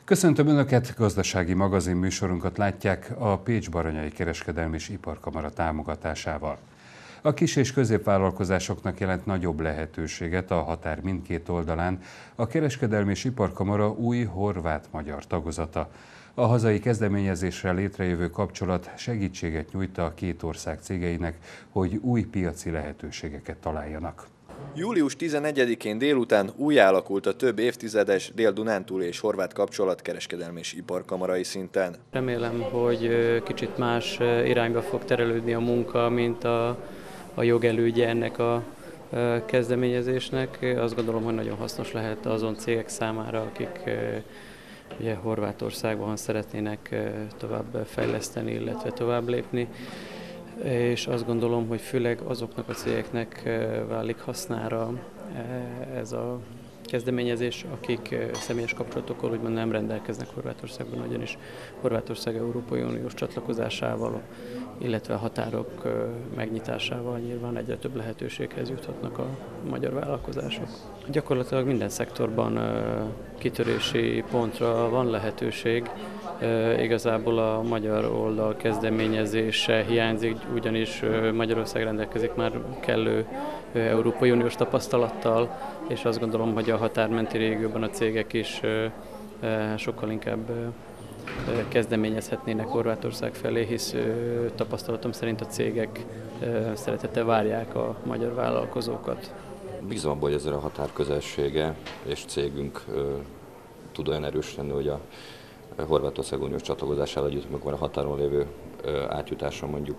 Köszöntöm Önöket, gazdasági magazin műsorunkat látják a Pécs-Baranyai Kereskedelmi és Iparkamara támogatásával. A kis- és középvállalkozásoknak jelent nagyobb lehetőséget a határ mindkét oldalán a Kereskedelmi és Iparkamara új horvát-magyar tagozata. A hazai kezdeményezésre létrejövő kapcsolat segítséget nyújt a két ország cégeinek, hogy új piaci lehetőségeket találjanak. Július 11-én délután újjáalakult a több évtizedes Dél-Dunántúli és horvát kapcsolat kereskedelmi és iparkamarai szinten. Remélem, hogy kicsit más irányba fog terelődni a munka, mint a jogelődje ennek a kezdeményezésnek. Azt gondolom, hogy nagyon hasznos lehet azon cégek számára, akik ugye Horvátországban szeretnének tovább fejleszteni, illetve tovább lépni. És azt gondolom, hogy főleg azoknak a cégeknek válik hasznára ez a kezdeményezés, akik személyes kapcsolatokkal úgymond nem rendelkeznek Horvátországban, ugyanis Horvátország Európai Uniós csatlakozásával, illetve a határok megnyitásával nyilván egyre több lehetőséghez juthatnak a magyar vállalkozások. Gyakorlatilag minden szektorban kitörési pontra van lehetőség. Igazából a magyar oldal kezdeményezése hiányzik, ugyanis Magyarország rendelkezik már kellő Európai Uniós tapasztalattal, és azt gondolom, hogy a határmenti régióban a cégek is sokkal inkább kezdeményezhetnének Horvátország felé, hisz tapasztalatom szerint a cégek szeretettel várják a magyar vállalkozókat. Bízom abban, hogy ezzel a határ közelsége és cégünk tud olyan erős lenni, hogy a Horvátország uniós csatlakozásával együtt, amikor a határon lévő átjutása mondjuk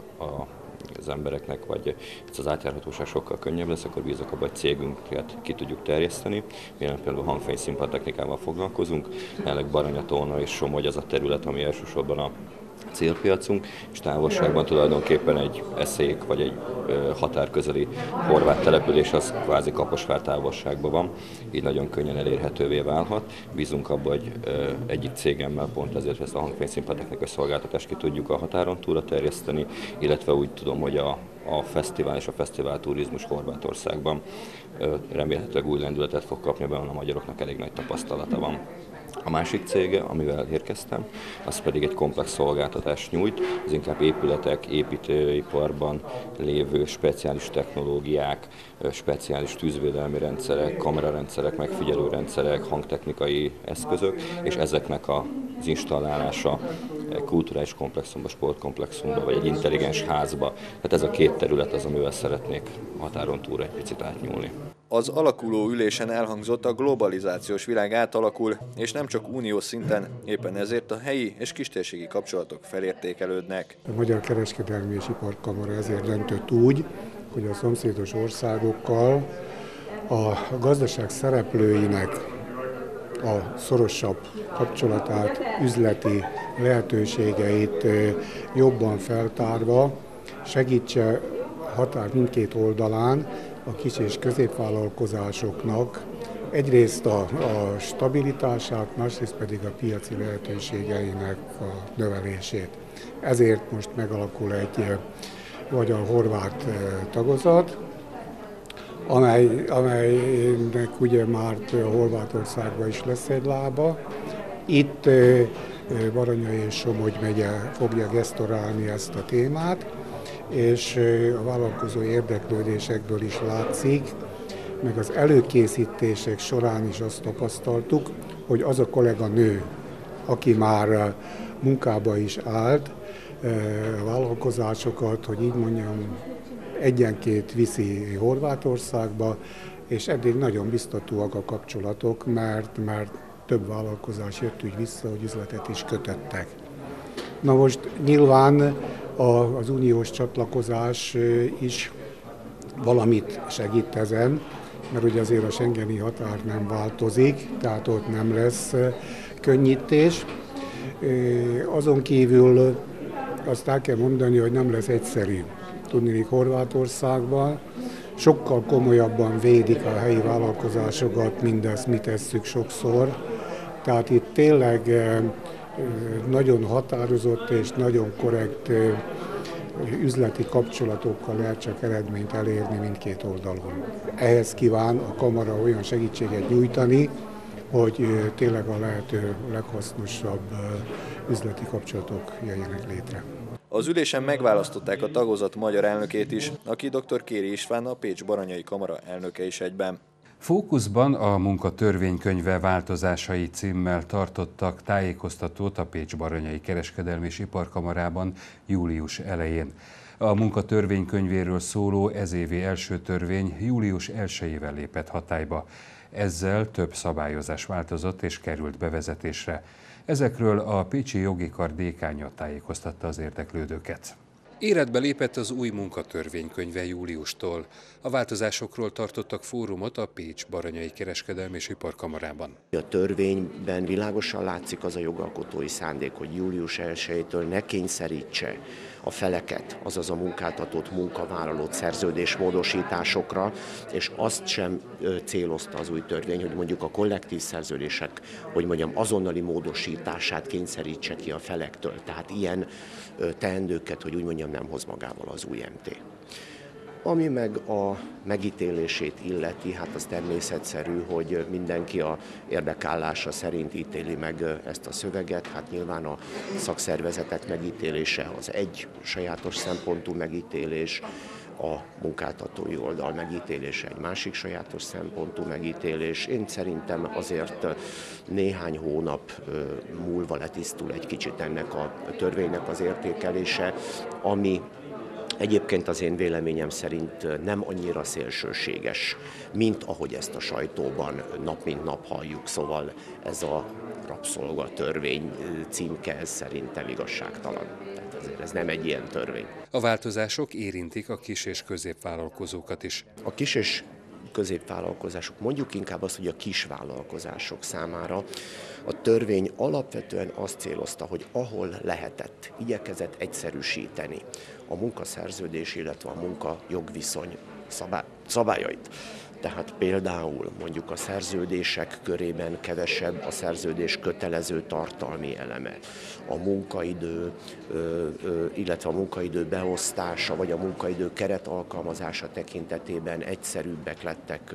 az embereknek, vagy az átjárhatóság sokkal könnyebb lesz, akkor bízok abban, hogy cégünket ki tudjuk terjeszteni. Jelen például hangfény színpadtechnikával foglalkozunk, jelenleg Baranyatóna és Somogy az a terület, ami elsősorban a célpiacunk, és távolságban tulajdonképpen egy eszék vagy egy határközeli horvát település az kvázi Kaposvár távolságban van, így nagyon könnyen elérhetővé válhat. Bízunk abban, hogy egyik cégemmel pont ezért ezt a hangfényszínpadtechnikai szolgáltatást ki tudjuk a határon túlra terjeszteni, illetve úgy tudom, hogy a fesztivál és a fesztivál turizmus Horvátországban remélhetőleg új lendületet fog kapni, mert a magyaroknak elég nagy tapasztalata van. A másik cége, amivel érkeztem, az pedig egy komplex szolgáltatást nyújt, az inkább épületek, építőiparban lévő speciális technológiák, speciális tűzvédelmi rendszerek, kamerarendszerek, megfigyelőrendszerek, hangtechnikai eszközök, és ezeknek az installálása kulturális komplexumba, sportkomplexumba, vagy egy intelligens házba. Tehát ez a két terület az, amivel szeretnék határon túl egy picit átnyúlni. Az alakuló ülésen elhangzott, a globalizációs világ átalakul, és nem csak uniós szinten, éppen ezért a helyi és kistérségi kapcsolatok felértékelődnek. A Magyar Kereskedelmi és Iparkamara ezért döntött úgy, hogy a szomszédos országokkal a gazdaság szereplőinek a szorosabb kapcsolatát, üzleti lehetőségeit jobban feltárva segítse határ mindkét oldalán a kis- és középvállalkozásoknak egyrészt a stabilitását, másrészt pedig a piaci lehetőségeinek a növelését. Ezért most megalakul egy magyar-horvát tagozat, amelynek ugye már Horvátországban is lesz egy lába. Itt Baranyai és Somogy megye fogja gesztorálni ezt a témát, és a vállalkozó érdeklődésekből is látszik, meg az előkészítések során is azt tapasztaltuk, hogy az a kolléganő, aki már munkába is állt, a vállalkozásokat, hogy így mondjam, egyenként viszi Horvátországba, és eddig nagyon biztatóak a kapcsolatok, mert több vállalkozás jött úgy vissza, hogy üzletet is kötöttek. Na most nyilván az uniós csatlakozás is valamit segít ezen, mert ugye azért a schengeni határ nem változik, tehát ott nem lesz könnyítés. Azon kívül azt el kell mondani, hogy nem lesz egyszerű. Tudniillik Horvátországban sokkal komolyabban védik a helyi vállalkozásokat, mindezt mi tesszük sokszor. Tehát itt tényleg nagyon határozott és nagyon korrekt üzleti kapcsolatokkal lehet csak eredményt elérni mindkét oldalon. Ehhez kíván a kamara olyan segítséget nyújtani, hogy tényleg a lehető leghasznosabb üzleti kapcsolatok jöjjenek létre. Az ülésen megválasztották a tagozat magyar elnökét is, aki dr. Kéri István, a Pécs-Baranyai Kamara elnöke is egyben. Fókuszban a munka törvénykönyve változásai címmel tartottak tájékoztatót a Pécs-Baranyai Kereskedelmi és Iparkamarában július elején. A munka törvénykönyvéről szóló ezévi első törvény július 1-ével lépett hatályba. Ezzel több szabályozás változott és került bevezetésre. Ezekről a Pécsi Jogi Kar dékánja tájékoztatta az érdeklődőket. Életbe lépett az új munkatörvénykönyve júliustól. A változásokról tartottak fórumot a Pécs-Baranyai Kereskedelmi és Iparkamarában. A törvényben világosan látszik az a jogalkotói szándék, hogy július 1-től ne kényszerítse a feleket, azaz a munkáltatót, munkavállalót szerződésmódosításokra, és azt sem célozta az új törvény, hogy mondjuk a kollektív szerződések, azonnali módosítását kényszerítse ki a felektől. Tehát ilyen teendőket, hogy úgy mondjam, nem hoz magával az új MT. Ami meg a megítélését illeti, hát az természetszerű, hogy mindenki a érdekállása szerint ítéli meg ezt a szöveget. Hát nyilván a szakszervezetek megítélése az egy sajátos szempontú megítélés, a munkáltatói oldal megítélése egy másik sajátos szempontú megítélés. Én szerintem azért néhány hónap múlva letisztul egy kicsit ennek a törvénynek az értékelése, ami egyébként az én véleményem szerint nem annyira szélsőséges, mint ahogy ezt a sajtóban nap mint nap halljuk. Szóval ez a rabszolgatörvény címke, ez szerintem igazságtalan. Tehát ez nem egy ilyen törvény. A változások érintik a kis- és középvállalkozókat is. A kis- és középvállalkozások, mondjuk inkább azt, hogy a kisvállalkozások számára a törvény alapvetően azt célozta, hogy ahol lehetett, igyekezett egyszerűsíteni a munkaszerződés, illetve a munkajogviszony szabályait. Tehát például mondjuk a szerződések körében kevesebb a szerződés kötelező tartalmi eleme. A munkaidő, illetve a munkaidő beosztása, vagy a munkaidő keret alkalmazása tekintetében egyszerűbbek lettek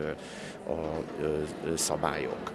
a szabályok.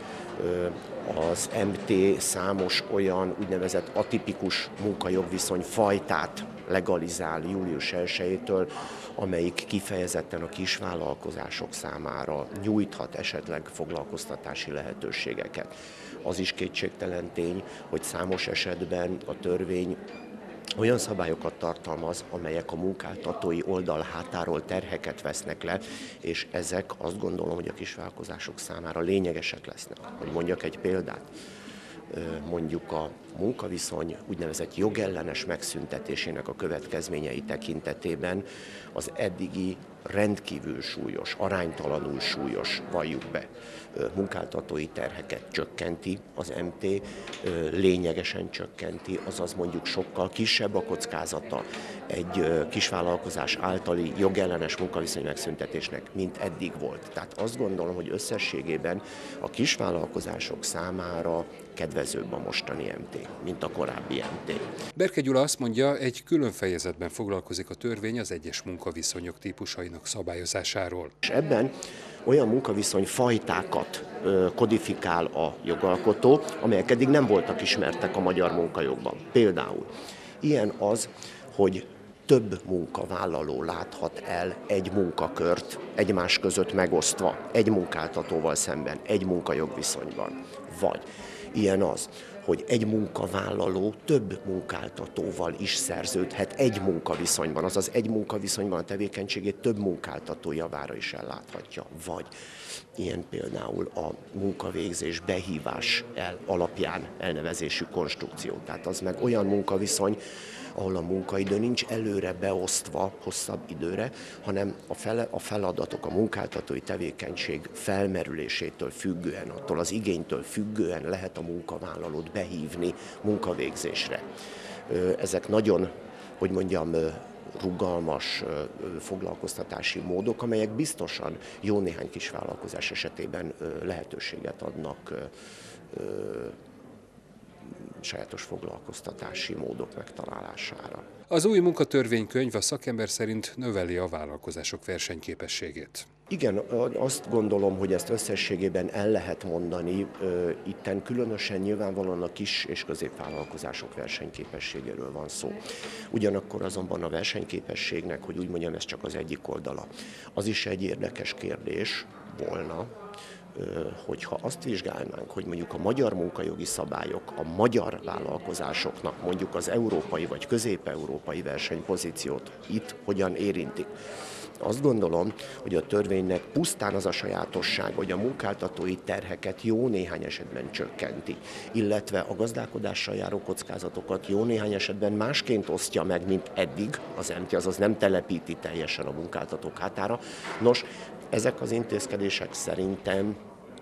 Az MT számos olyan úgynevezett atipikus munkajogviszony fajtát legalizál július 1-től, amelyik kifejezetten a kisvállalkozások számára nyújthat esetleg foglalkoztatási lehetőségeket. Az is kétségtelen tény, hogy számos esetben a törvény olyan szabályokat tartalmaz, amelyek a munkáltatói oldal hátáról terheket vesznek le, és ezek azt gondolom, hogy a kisvállalkozások számára lényegesek lesznek. Hogy mondjak egy példát, mondjuk a munkaviszony úgynevezett jogellenes megszüntetésének a következményei tekintetében az eddigi rendkívül súlyos, aránytalanul súlyos, valljuk be, munkáltatói terheket csökkenti az MT, lényegesen csökkenti, azaz mondjuk sokkal kisebb a kockázata egy kisvállalkozás általi jogellenes munkaviszony megszüntetésnek, mint eddig volt. Tehát azt gondolom, hogy összességében a kisvállalkozások számára kedvezőbb a mostani MT, mint a korábbi MT. Berke Gyula azt mondja, egy külön fejezetben foglalkozik a törvény az egyes munkaviszonyok típusainak szabályozásáról. És ebben olyan munkaviszony fajtákat kodifikál a jogalkotó, amelyek eddig nem voltak ismertek a magyar munkajogban. Például ilyen az, hogy több munkavállaló láthat el egy munkakört egymás között megosztva, egy munkáltatóval szemben, egy munkajogviszonyban. Vagy ilyen az, hogy egy munkavállaló több munkáltatóval is szerződhet egy munkaviszonyban, azaz egy munkaviszonyban a tevékenységét több munkáltató javára is elláthatja. Vagy ilyen például a munkavégzés behívás alapján elnevezésű konstrukció. Tehát az meg olyan munkaviszony, ahol a munkaidő nincs előre beosztva hosszabb időre, hanem a feladatok, a munkáltatói tevékenység felmerülésétől függően, attól az igénytől függően lehet a munkavállalót behívni munkavégzésre. Ezek nagyon, hogy mondjam, rugalmas foglalkoztatási módok, amelyek biztosan jó néhány kisvállalkozás esetében lehetőséget adnak sajátos foglalkoztatási módok megtalálására. Az új munkatörvénykönyv a szakember szerint növeli a vállalkozások versenyképességét. Igen, azt gondolom, hogy ezt összességében el lehet mondani. Itten különösen nyilvánvalóan a kis és középvállalkozások versenyképességéről van szó. Ugyanakkor azonban a versenyképességnek, hogy úgy mondjam, ez csak az egyik oldala. Az is egy érdekes kérdés volna, hogyha azt vizsgálnánk, hogy mondjuk a magyar munkajogi szabályok a magyar vállalkozásoknak mondjuk az európai vagy közép-európai versenypozíciót itt hogyan érintik. Azt gondolom, hogy a törvénynek pusztán az a sajátosság, hogy a munkáltatói terheket jó néhány esetben csökkenti, illetve a gazdálkodással járó kockázatokat jó néhány esetben másként osztja meg, mint eddig az EMTI, azaz nem telepíti teljesen a munkáltatók hátára. Nos, ezek az intézkedések szerintem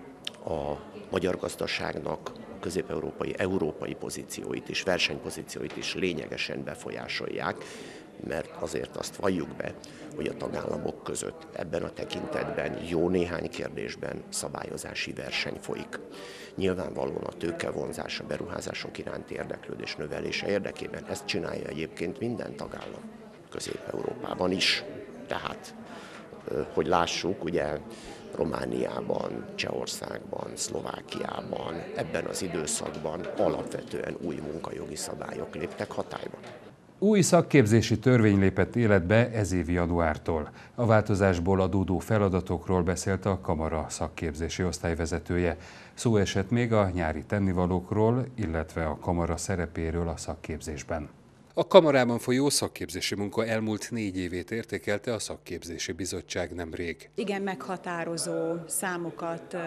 a magyar gazdaságnak közép-európai pozícióit és versenypozícióit is lényegesen befolyásolják, mert azért azt valljuk be, hogy a tagállamok között ebben a tekintetben jó néhány kérdésben szabályozási verseny folyik. Nyilvánvalóan a tőkevonzás, a beruházások iránti érdeklődés növelése érdekében ezt csinálja egyébként minden tagállam, Közép-Európában is. Tehát, hogy lássuk, ugye Romániában, Csehországban, Szlovákiában ebben az időszakban alapvetően új munkajogi szabályok léptek hatályba. Új szakképzési törvény lépett életbe ez év januártól. A változásból adódó feladatokról beszélt a kamara szakképzési osztályvezetője. Szó esett még a nyári tennivalókról, illetve a kamara szerepéről a szakképzésben. A kamarában folyó szakképzési munka elmúlt 4 évét értékelte a Szakképzési Bizottság nemrég. Igen, meghatározó számokat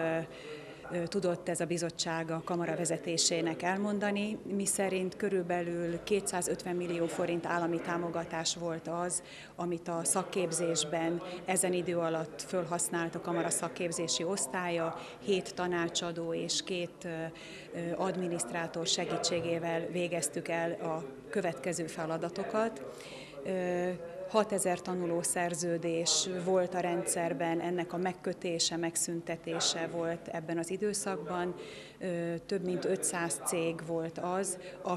tudott ez a bizottság a kamara vezetésének elmondani, miszerint körülbelül 250 millió forint állami támogatás volt az, amit a szakképzésben ezen idő alatt fölhasznált a kamara szakképzési osztálya, 7 tanácsadó és 2 adminisztrátor segítségével végeztük el a következő feladatokat. 6000 tanulószerződés volt a rendszerben, ennek a megkötése, megszüntetése volt ebben az időszakban. Több mint 500 cég volt az,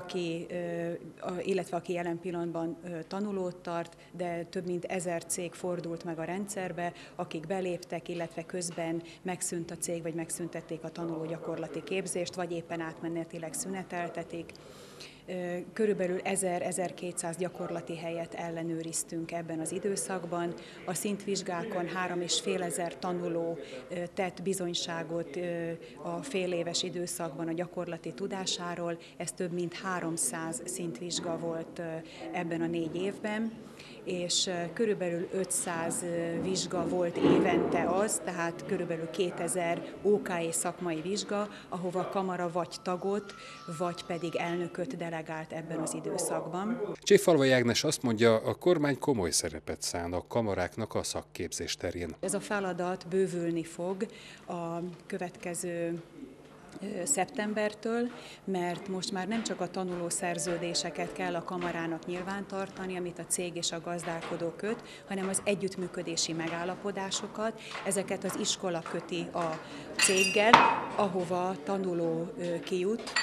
illetve aki jelen pillanatban tanulót tart, de több mint 1000 cég fordult meg a rendszerbe, akik beléptek, illetve közben megszűnt a cég, vagy megszüntették a tanulógyakorlati képzést, vagy éppen átmenetileg szüneteltetik. Körülbelül 1000-1200 gyakorlati helyet ellenőriztünk ebben az időszakban. A szintvizsgákon 3500 tanuló tett bizonyságot a féléves időszakban a gyakorlati tudásáról. Ez több mint 300 szintvizsga volt ebben a 4 évben, és körülbelül 500 vizsga volt évente az, tehát körülbelül 2000 OK szakmai vizsga, ahova a kamara vagy tagot, vagy pedig elnököt delegált ebben az időszakban. Cséffalvai Ágnes azt mondja, a kormány komoly szerepet szán a kamaráknak a szakképzés terén. Ez a feladat bővülni fog a következő szeptembertől, mert most már nem csak a tanulószerződéseket kell a kamarának nyilvántartani, amit a cég és a gazdálkodó köt, hanem az együttműködési megállapodásokat. Ezeket az iskola köti a céggel, ahova tanuló kijut,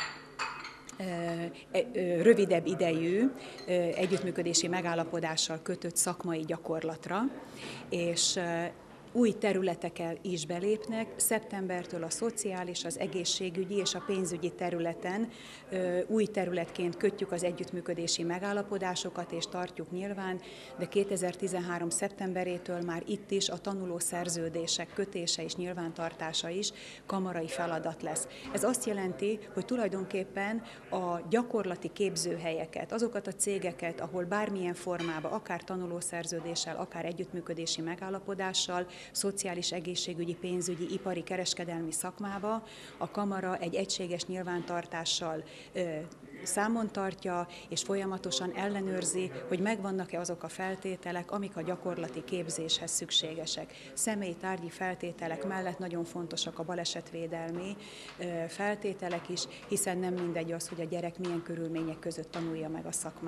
rövidebb idejű együttműködési megállapodással kötött szakmai gyakorlatra, és új területekkel is belépnek. Szeptembertől a szociális, az egészségügyi és a pénzügyi területen új területként kötjük az együttműködési megállapodásokat és tartjuk nyilván, de 2013. szeptemberétől már itt is a tanulószerződések kötése és nyilvántartása is kamarai feladat lesz. Ez azt jelenti, hogy tulajdonképpen a gyakorlati képzőhelyeket, azokat a cégeket, ahol bármilyen formában, akár tanulószerződéssel, akár együttműködési megállapodással, szociális, egészségügyi, pénzügyi, ipari, kereskedelmi szakmába a kamara egy egységes nyilvántartással számon tartja, és folyamatosan ellenőrzi, hogy megvannak-e azok a feltételek, amik a gyakorlati képzéshez szükségesek. Személyi-tárgyi feltételek mellett nagyon fontosak a balesetvédelmi feltételek is, hiszen nem mindegy az, hogy a gyerek milyen körülmények között tanulja meg a szakmát.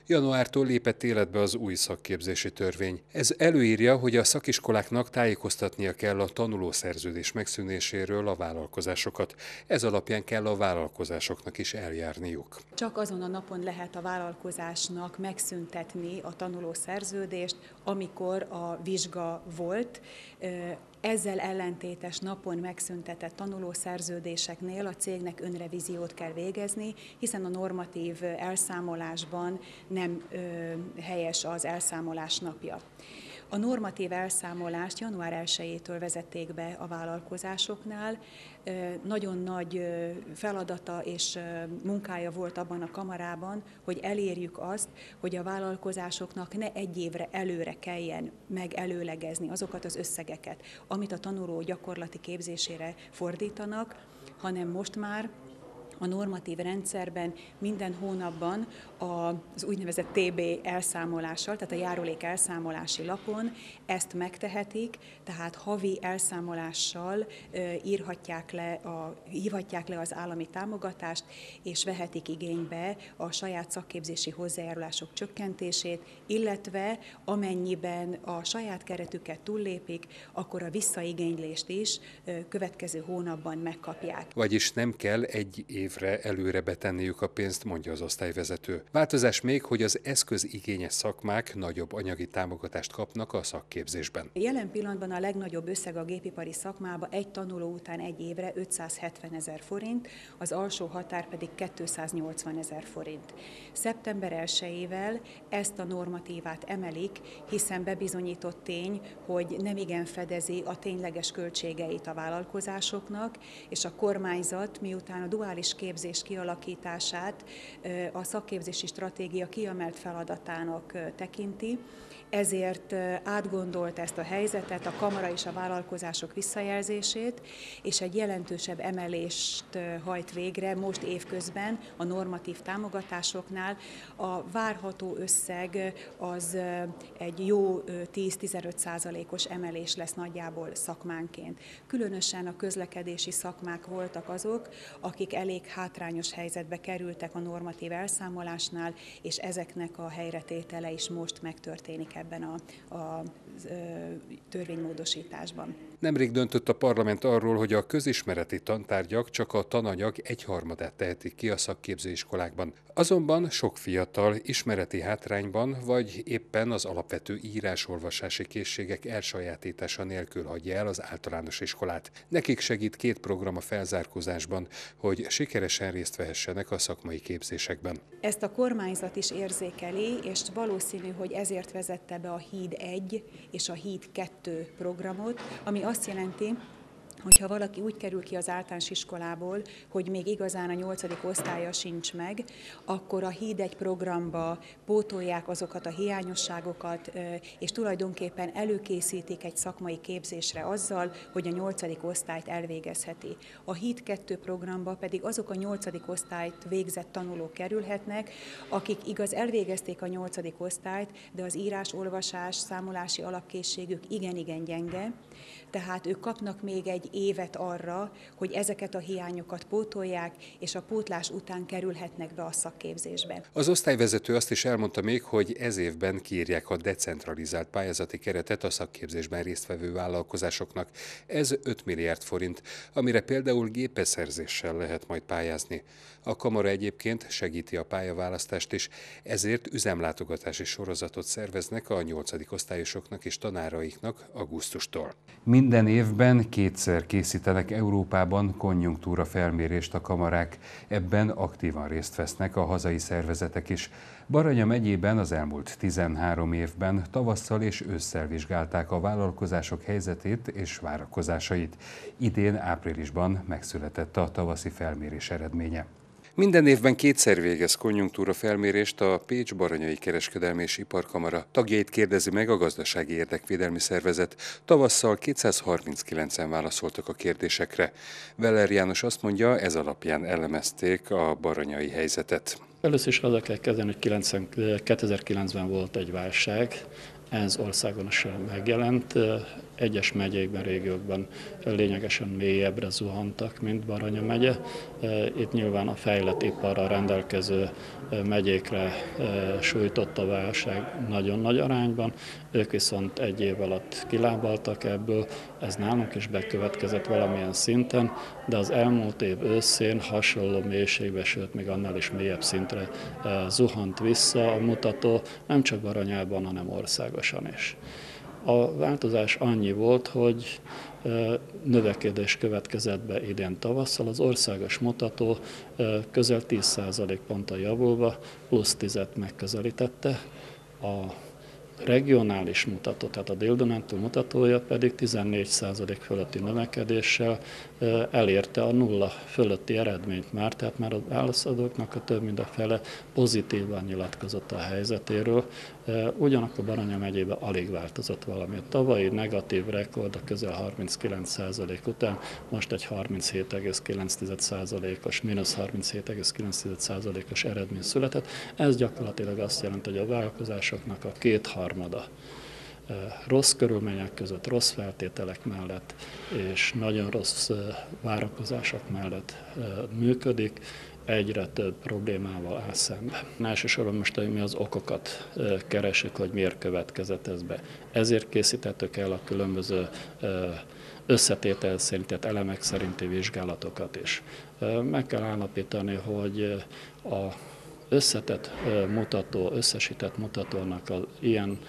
Januártól lépett életbe az új szakképzési törvény. Ez előírja, hogy a szakiskoláknak tájékoztatnia kell a tanulószerződés megszűnéséről a vállalkozásokat. Ez alapján kell a vállalkozásoknak is eljárniuk. Csak azon a napon lehet a vállalkozásnak megszüntetni a tanulószerződést, amikor a vizsga volt. Ezzel ellentétes napon megszüntetett tanulószerződéseknél a cégnek önrevíziót kell végezni, hiszen a normatív elszámolásban nem helyes az elszámolás napja. A normatív elszámolást január 1-től vezették be a vállalkozásoknál. Nagyon nagy feladata és munkája volt abban a kamarában, hogy elérjük azt, hogy a vállalkozásoknak ne egy évre előre kelljen megelőlegezni azokat az összegeket, amit a tanuló gyakorlati képzésére fordítanak, hanem most már a normatív rendszerben minden hónapban az úgynevezett TB elszámolással, tehát a járulék elszámolási lapon ezt megtehetik, tehát havi elszámolással hívhatják le az állami támogatást, és vehetik igénybe a saját szakképzési hozzájárulások csökkentését, illetve amennyiben a saját keretüket túllépik, akkor a visszaigénylést is következő hónapban megkapják. Vagyis nem kell egy évre előre betenniük a pénzt, mondja az osztályvezető. Változás még, hogy az eszközigényes szakmák nagyobb anyagi támogatást kapnak a szakképzésben. Jelen pillanatban a legnagyobb összeg a gépipari szakmába egy tanuló után egy évre 570 000 forint, az alsó határ pedig 280 000 forint. Szeptember 1-ével ezt a normatívát emelik, hiszen bebizonyított tény, hogy nemigen fedezi a tényleges költségeit a vállalkozásoknak, és a kormányzat miután a duális képzés kialakítását a szakképzési stratégia kiemelt feladatának tekinti, ezért átgondolt ezt a helyzetet, a kamara és a vállalkozások visszajelzését, és egy jelentősebb emelést hajt végre most évközben a normatív támogatásoknál. A várható összeg az egy jó 10-15%-os emelés lesz nagyjából szakmánként. Különösen a közlekedési szakmák voltak azok, akik elég hátrányos helyzetbe kerültek a normatív elszámolásnál, és ezeknek a helyretétele is most megtörténik ebben a törvénymódosításban. Nemrég döntött a parlament arról, hogy a közismereti tantárgyak csak a tananyag 1/3-át tehetik ki a szakképzőiskolákban. Azonban sok fiatal ismereti hátrányban, vagy éppen az alapvető írás-olvasási készségek elsajátítása nélkül hagyja el az általános iskolát. Nekik segít 2 program a felzárkózásban, hogy sikeresen részt vehessenek a szakmai képzésekben. Ezt a kormányzat is érzékeli, és valószínű, hogy ezért vezette be a Híd 1 és a Híd 2 programot, ami azt jelenti, hogyha valaki úgy kerül ki az általános iskolából, hogy még igazán a 8. osztálya sincs meg, akkor a Híd 1 programba pótolják azokat a hiányosságokat, és tulajdonképpen előkészítik egy szakmai képzésre azzal, hogy a 8. osztályt elvégezheti. A Híd 2 programba pedig azok a 8. osztályt végzett tanulók kerülhetnek, akik igaz elvégezték a 8. osztályt, de az írás-olvasás, számolási alapkészségük igen-igen gyenge, tehát ők kapnak még egy évet arra, hogy ezeket a hiányokat pótolják, és a pótlás után kerülhetnek be a szakképzésbe. Az osztályvezető azt is elmondta még, hogy ez évben kiírják a decentralizált pályázati keretet a szakképzésben résztvevő vállalkozásoknak. Ez 5 milliárd forint, amire például gépbeszerzéssel lehet majd pályázni. A kamara egyébként segíti a pályaválasztást is, ezért üzemlátogatási sorozatot szerveznek a 8. osztályosoknak és tanáraiknak augusztustól. Minden évben 2-szer készítenek Európában konjunktúra felmérést a kamarák. Ebben aktívan részt vesznek a hazai szervezetek is. Baranya megyében az elmúlt 13 évben tavasszal és ősszel vizsgálták a vállalkozások helyzetét és várakozásait. Idén áprilisban megszületett a tavaszi felmérés eredménye. Minden évben 2-szer végez konjunktúra felmérést a Pécs-Baranyai Kereskedelmi és Iparkamara. Tagjait kérdezi meg a Gazdasági Érdekvédelmi Szervezet. Tavasszal 239-en válaszoltak a kérdésekre. Weller János azt mondja, ez alapján elemezték a baranyai helyzetet. Először is azzal kell kezdeni, hogy 2009-ben volt egy válság, Ez országon is megjelent. Egyes megyékben, régiókban lényegesen mélyebbre zuhantak, mint Baranya megye. Itt nyilván a fejlett iparral rendelkező megyékre sújtott a válság nagyon nagy arányban. Ők viszont egy év alatt kilábaltak ebből, ez nálunk is bekövetkezett valamilyen szinten, de az elmúlt év őszén hasonló mélységbe, sőt még annál is mélyebb szintre zuhant vissza a mutató, nem csak Baranyában, hanem országosan is. A változás annyi volt, hogy növekedés következett be idén tavasszal, az országos mutató közel 10% ponttal javulva, plusz 10-et megközelítette, a regionális mutató, tehát a Dél-Dunántúl mutatója pedig 14% fölötti növekedéssel elérte a nulla fölötti eredményt már, tehát már a válaszadóknak a több mint a fele pozitívan nyilatkozott a helyzetéről, ugyanakkor Baranya megyében alig változott valami. A tavalyi negatív rekord a közel 39% után most egy 37,9%-os, mínusz 37,9%-os eredmény született. Ez gyakorlatilag azt jelenti, hogy a vállalkozásoknak a kétharmada rossz körülmények között, rossz feltételek mellett és nagyon rossz várakozások mellett működik, egyre több problémával áll szembe. Elsősorban most mi az okokat keresik, hogy miért következett ez be. Ezért készítettük el a különböző összetétel szerinti, elemek szerinti vizsgálatokat is. Meg kell állapítani, hogy a összetett mutató, összesített mutatónak az ilyen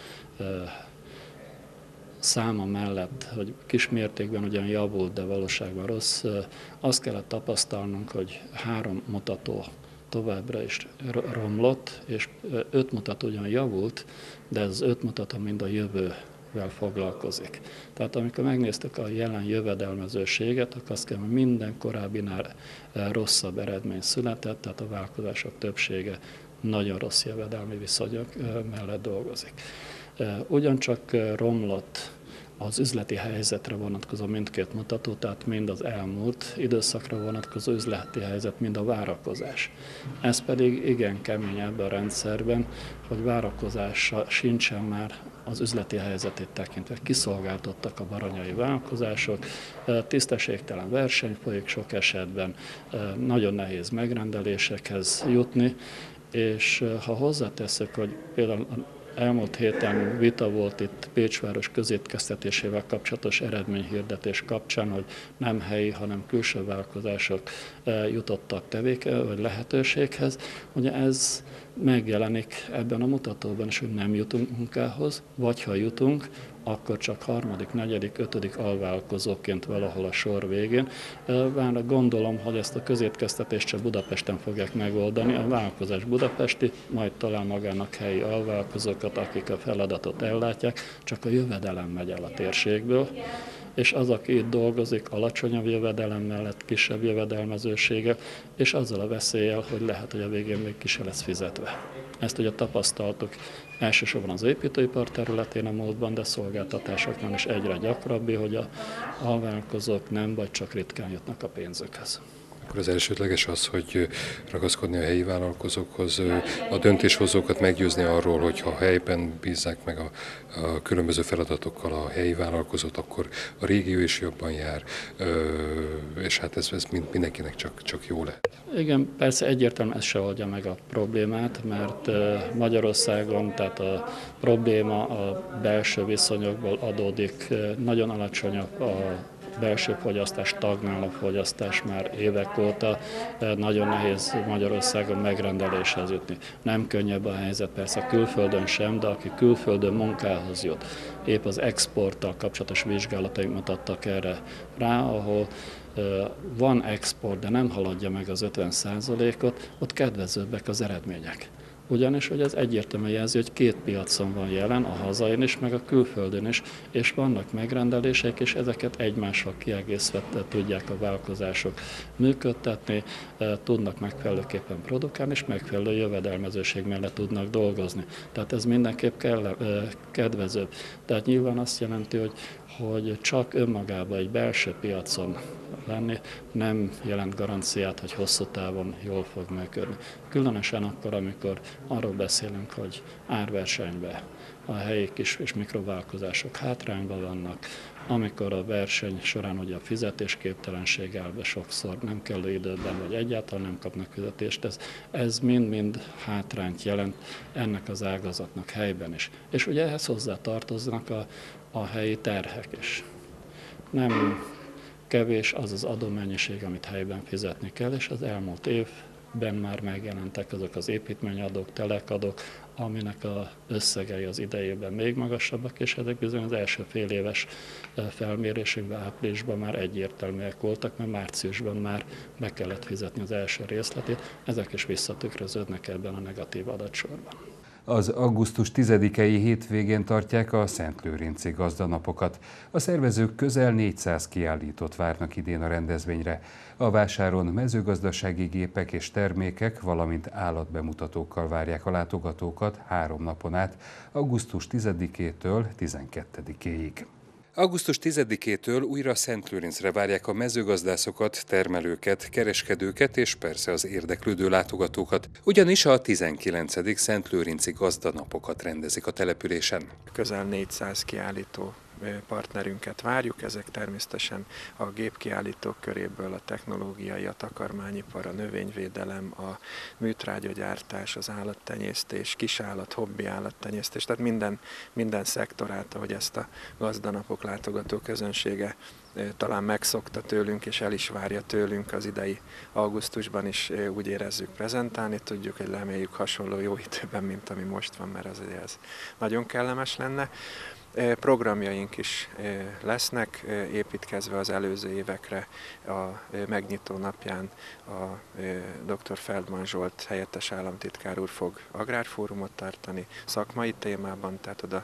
száma mellett, hogy kis mértékben ugyan javult, de valóságban rossz, azt kellett tapasztalnunk, hogy 3 mutató továbbra is romlott, és 5 mutató ugyan javult, de ez az 5 mutató mind a jövővel foglalkozik. Tehát amikor megnéztük a jelen jövedelmezőséget, akkor azt kell, hogy minden korábbinál rosszabb eredmény született, tehát a vállalkozások többsége nagyon rossz jövedelmi viszonyok mellett dolgozik. Ugyancsak romlott az üzleti helyzetre vonatkozó mindkét mutató, tehát mind az elmúlt időszakra vonatkozó üzleti helyzet, mind a várakozás. Ez pedig igen kemény ebben a rendszerben, hogy várakozása sincsen már az üzleti helyzetét tekintve. Kiszolgáltottak a baranyai vállalkozások, tisztességtelen verseny folyik sok esetben, nagyon nehéz megrendelésekhez jutni, és ha hozzátesszük, hogy például elmúlt héten vita volt itt Pécsváros közétkeztetésével kapcsolatos eredményhirdetés kapcsán, hogy nem helyi, hanem külső vállalkozások jutottak vagy lehetőséghez. Ugye ez megjelenik ebben a mutatóban is, hogy nem jutunk munkához, vagy ha jutunk, akkor csak 3., 4., 5. alvállalkozóként valahol a sor végén. Bár gondolom, hogy ezt a közétkeztetést csak Budapesten fogják megoldani. A vállalkozás budapesti, majd talán magának helyi alvállalkozókat, akik a feladatot ellátják, csak a jövedelem megy el a térségből. És az, aki itt dolgozik, alacsonyabb jövedelem mellett, kisebb jövedelmezősége, és azzal a veszéllyel, hogy lehet, hogy a végén még ki se lesz fizetve. Ezt ugye tapasztaltuk elsősorban az építőipar területén a múltban, de szolgáltatásoknál is egyre gyakrabbi, hogy a alvállalkozók nem vagy csak ritkán jutnak a pénzükhez. Akkor az elsődleges az, hogy ragaszkodni a helyi vállalkozókhoz, a döntéshozókat meggyőzni arról, hogy ha helyben bízzák meg a különböző feladatokkal a helyi vállalkozót, akkor a régió is jobban jár, és hát ez mindenkinek csak jó lehet. Igen, persze egyértelműen ez se oldja meg a problémát, mert Magyarországon tehát a probléma a belső viszonyokból adódik, nagyon alacsony a belső fogyasztás, stagnál a fogyasztás már évek óta, nagyon nehéz Magyarországon megrendeléshez jutni. Nem könnyebb a helyzet persze külföldön sem, de aki külföldön munkához jut, épp az exporttal kapcsolatos vizsgálataink mutattak erre rá, ahol van export, de nem haladja meg az 50%-ot, ott kedvezőbbek az eredmények. Ugyanis, hogy ez egyértelműen jelzi, hogy 2 piacon van jelen, a hazain is, meg a külföldön is, és vannak megrendelések, és ezeket egymással kiegészítve tudják a vállalkozások működtetni, tudnak megfelelőképpen produkálni, és megfelelő jövedelmezőség mellett tudnak dolgozni. Tehát ez mindenképp kedvezőbb. Tehát nyilván azt jelenti, hogy csak önmagában egy belső piacon lenni, nem jelent garanciát, hogy hosszú távon jól fog működni. Különösen akkor, amikor arról beszélünk, hogy árversenyben a helyi kis és mikrovállalkozások hátrányban vannak, amikor a verseny során ugye a fizetésképtelenség áll be sokszor, nem kellő időben, vagy egyáltalán nem kapnak fizetést, ez mind-mind hátrányt jelent ennek az ágazatnak helyben is. És ugye ehhez hozzá tartoznak a helyi terhek is. Nem kevés az az adómennyiség, amit helyben fizetni kell, és az elmúlt évben már megjelentek azok az építményadók, telekadók, aminek az összegei az idejében még magasabbak, és ezek bizony az első fél éves felmérésünkben, áprilisban már egyértelműek voltak, mert márciusban már be kellett fizetni az első részletét, ezek is visszatükröződnek ebben a negatív adatsorban. Az augusztus 10-i hétvégén tartják a Szentlőrinci gazdanapokat. A szervezők közel 400 kiállítót várnak idén a rendezvényre. A vásáron mezőgazdasági gépek és termékek, valamint állatbemutatókkal várják a látogatókat 3 napon át, augusztus 10-től 12-ig. Augusztus 10-től újra Szentlőrincre várják a mezőgazdászokat, termelőket, kereskedőket és persze az érdeklődő látogatókat, ugyanis a 19. Szentlőrinci gazdanapokat rendezik a településen. Közel 400 kiállító partnerünket várjuk, ezek természetesen a gépkiállítók köréből a technológiai, a takarmányipar, a növényvédelem, a műtrágyagyártás, az állattenyésztés, kisállat, hobbi állattenyésztés, tehát minden szektorát, ahogy ezt a gazdanapok látogató közönsége talán megszokta tőlünk, és el is várja tőlünk az idei augusztusban is, úgy érezzük, prezentálni tudjuk, hogy reméljük hasonló jó időben, mint ami most van, mert azért ez nagyon kellemes lenne. Programjaink is lesznek, építkezve az előző évekre. A megnyitó napján a dr. Feldman Zsolt helyettes államtitkár úr fog agrárfórumot tartani szakmai témában, tehát oda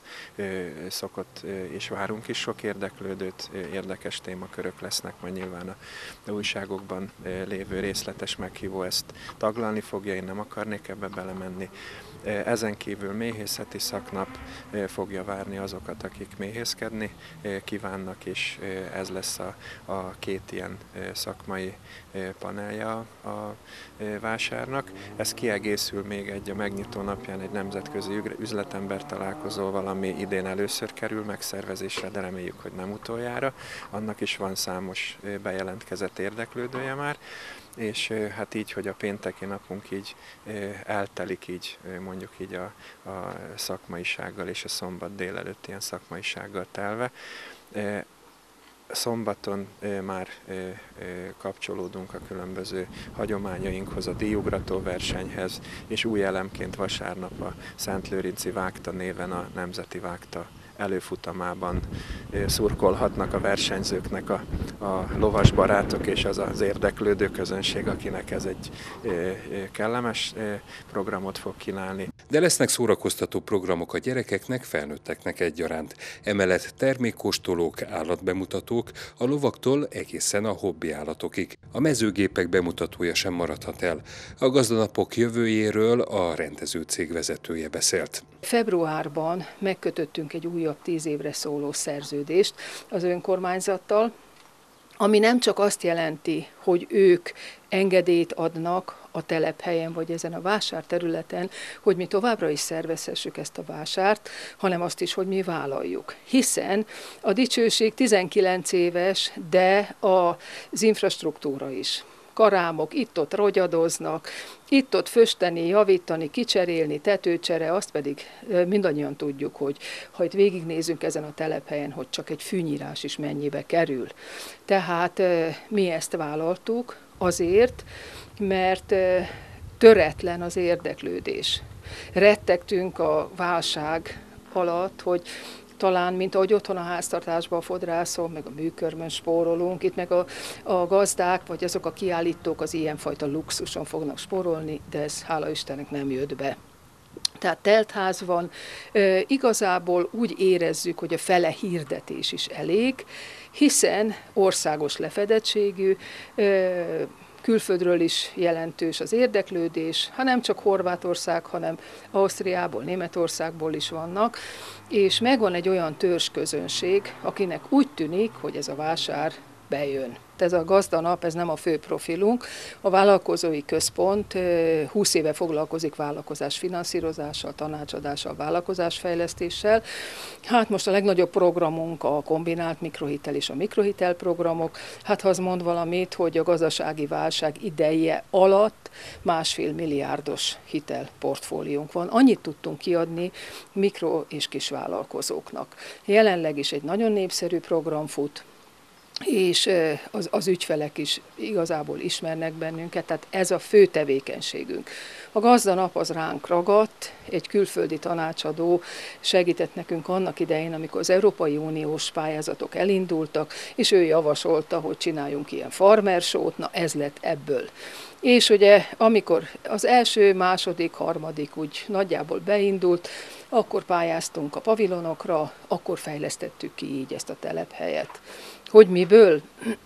szokott és várunk is sok érdeklődőt, érdekes témakörök lesznek, majd nyilván a újságokban lévő részletes meghívó ezt taglalni fogja, én nem akarnék ebbe belemenni. Ezen kívül méhészeti szaknap fogja várni azokat, akik méhészkedni kívánnak, és ez lesz a 2 ilyen szakmai panelja a vásárnak. Ez kiegészül még a megnyitó napján egy nemzetközi üzletember találkozóval, ami idén először kerül megszervezésre, de reméljük, hogy nem utoljára. Annak is van számos bejelentkezett érdeklődője már. És hát így, hogy a pénteki napunk így eltelik így, mondjuk így a szakmaisággal, és a szombat délelőtt ilyen szakmaisággal telve. Szombaton már kapcsolódunk a különböző hagyományainkhoz, a díjugrató versenyhez, és új elemként vasárnap a Szentlőrinci Vágta néven a Nemzeti Vágta előfutamában szurkolhatnak a versenyzőknek a lovas barátok és az érdeklődő közönség, akinek ez egy kellemes programot fog kínálni. De lesznek szórakoztató programok a gyerekeknek, felnőtteknek egyaránt. Emellett termékkóstolók, állatbemutatók, a lovaktól egészen a hobbi állatokig. A mezőgépek bemutatója sem maradhat el. A gazdanapok jövőjéről a rendezőcég vezetője beszélt. Februárban megkötöttünk egy újabb 10 évre szóló szerződést az önkormányzattal, ami nem csak azt jelenti, hogy ők engedélyt adnak a telephelyen vagy ezen a vásárterületen, hogy mi továbbra is szervezhessük ezt a vásárt, hanem azt is, hogy mi vállaljuk. Hiszen a dicsőség 19 éves, de az infrastruktúra is. Karámok itt-ott rogyadoznak, itt-ott fösteni, javítani, kicserélni, tetőcsere, azt pedig mindannyian tudjuk, hogy ha itt végignézünk ezen a telephelyen, hogy csak egy fűnyírás is mennyibe kerül. Tehát mi ezt vállaltuk azért, mert töretlen az érdeklődés. Rettegtünk a válság alatt, hogy talán, mint ahogy otthon a háztartásban a fodrászon, meg a műkörmön spórolunk, itt meg a gazdák, vagy azok a kiállítók az ilyenfajta luxuson fognak spórolni, de ez hála Istennek nem jött be. Tehát teltház van, igazából úgy érezzük, hogy a fele hirdetés is elég, hiszen országos lefedettségű, külföldről is jelentős az érdeklődés, ha nem csak Horvátország, hanem Ausztriából, Németországból is vannak, és megvan egy olyan törzsközönség, akinek úgy tűnik, hogy ez a vásár bejön. ez a gazdanap, ez nem a fő profilunk. A vállalkozói központ 20 éve foglalkozik vállalkozás finanszírozással, tanácsadással, vállalkozásfejlesztéssel. Hát most a legnagyobb programunk a kombinált mikrohitel és a mikrohitel programok. Hát ha az mond valamit, hogy a gazdasági válság ideje alatt 1,5 milliárdos hitelportfóliónk van. Annyit tudtunk kiadni mikro- és kisvállalkozóknak. Jelenleg is egy nagyon népszerű program fut, és az ügyfelek is igazából ismernek bennünket, tehát ez a fő tevékenységünk. A gazdanap az ránk ragadt, egy külföldi tanácsadó segített nekünk annak idején, amikor az Európai Uniós pályázatok elindultak, és ő javasolta, hogy csináljunk ilyen farmer show-t, na ez lett ebből. És ugye amikor az első, második, harmadik úgy nagyjából beindult, akkor pályáztunk a pavilonokra, akkor fejlesztettük ki így ezt a telephelyet. Hogy miből?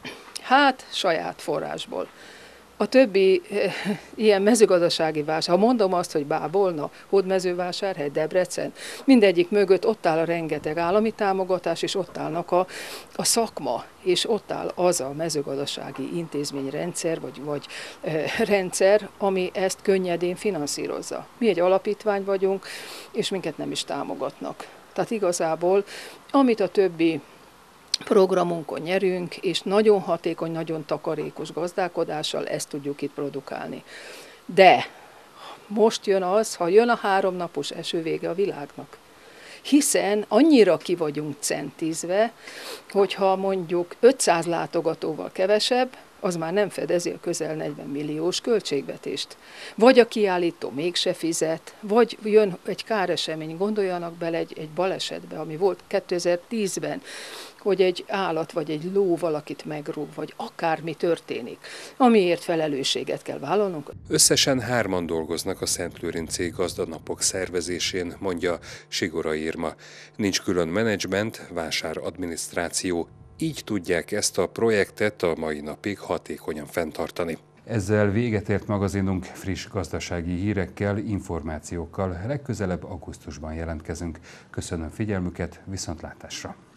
Hát saját forrásból. A többi ilyen mezőgazdasági vásár, ha mondom azt, hogy Bábolna, Hódmezővásárhely, Debrecen, mindegyik mögött ott áll a rengeteg állami támogatás, és ott állnak a szakma, és ott áll az a mezőgazdasági intézményrendszer, vagy rendszer, ami ezt könnyedén finanszírozza. Mi egy alapítvány vagyunk, és minket nem is támogatnak. Tehát igazából, amit a többi programunkon nyerünk, és nagyon hatékony, nagyon takarékos gazdálkodással ezt tudjuk itt produkálni. De most jön az, ha jön a 3 napos eső, vége a világnak. Hiszen annyira ki vagyunk centízve, hogyha mondjuk 500 látogatóval kevesebb, az már nem fedezi a közel 40 milliós költségvetést. Vagy a kiállító mégse fizet, vagy jön egy káresemény, gondoljanak bele egy balesetbe, ami volt 2010-ben, hogy egy állat vagy egy ló valakit megrúg, vagy akármi történik, amiért felelősséget kell vállalnunk. Összesen 3-an dolgoznak a Szentlőrincei gazdanapok szervezésén, mondja Sigora Irma. Nincs külön menedzsment, vásáradminisztráció, így tudják ezt a projektet a mai napig hatékonyan fenntartani. Ezzel véget ért magazinunk, friss gazdasági hírekkel, információkkal. Legközelebb augusztusban jelentkezünk. Köszönöm figyelmüket, viszontlátásra!